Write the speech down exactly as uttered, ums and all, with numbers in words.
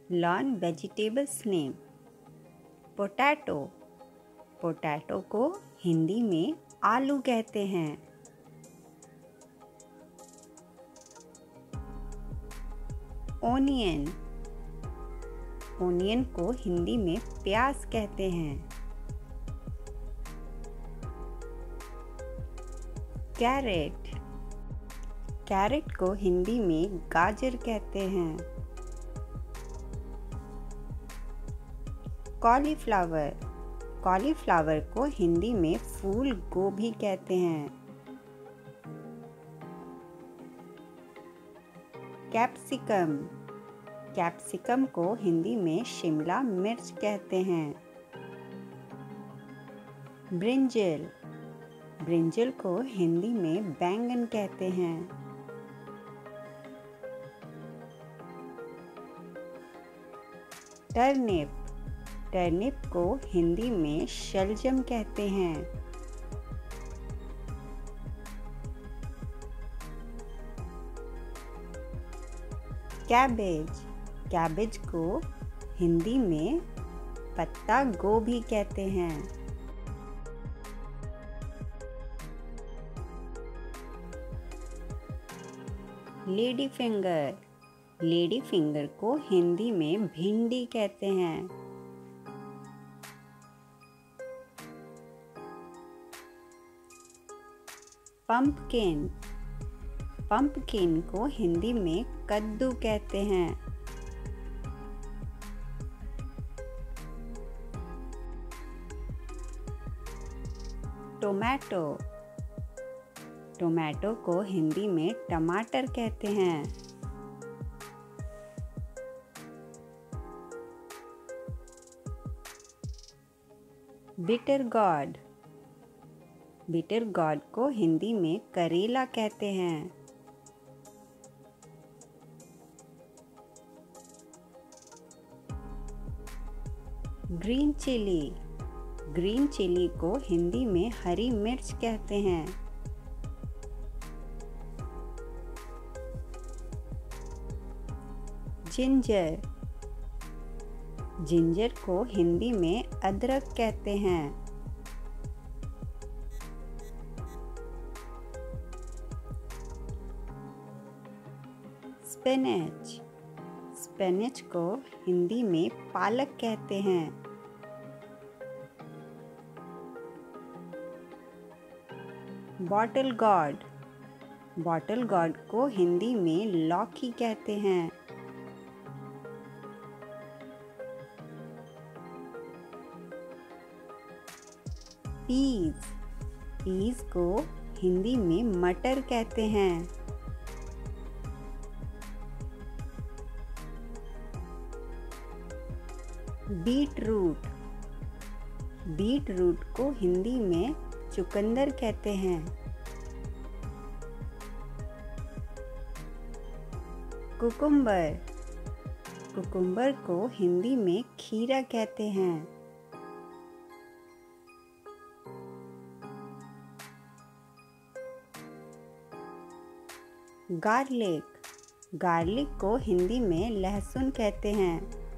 Learn vegetables name. Potato, potato को हिंदी में आलू कहते हैं। ओनियन, ओनियन को हिंदी में प्याज कहते हैं। कैरेट, कैरेट को हिंदी में गाजर कहते हैं। कॉलीफ्लावर, कॉलीफ्लावर को हिंदी में फूल गोभी कहते हैं। कैप्सिकम, कैप्सिकम को हिंदी में शिमला मिर्च कहते हैं। ब्रिंजल, ब्रिंजल को हिंदी में बैंगन कहते हैं। टर्निप, टर्निप को हिंदी में शलजम कहते हैं। कैबेज, कैबेज को हिंदी में पत्ता गोभी कहते हैं। लेडी फिंगर, लेडी फिंगर को हिंदी में भिंडी कहते हैं। पंपकिन, पंपकिन को हिंदी में कद्दू कहते हैं। टोमेटो, टोमेटो को हिंदी में टमाटर कहते हैं। बिटर गॉर्ड, बिटर गॉर्ड को हिंदी में करेला कहते हैं। ग्रीन चिली, ग्रीन चिली को हिंदी में हरी मिर्च कहते हैं। जिंजर, जिंजर को हिंदी में अदरक कहते हैं। स्पिनच, स्पिनच को हिंदी में पालक कहते हैं। बॉटल गॉर्ड, बॉटल गॉर्ड को हिंदी में लौकी कहते हैं। पीज, पीज को हिंदी में मटर कहते हैं। बीट रूट, बीट रूट को हिंदी में चुकंदर कहते हैं। कुकुम्बर, कुकुम्बर को हिंदी में खीरा कहते हैं। गार्लिक, गार्लिक को हिंदी में लहसुन कहते हैं।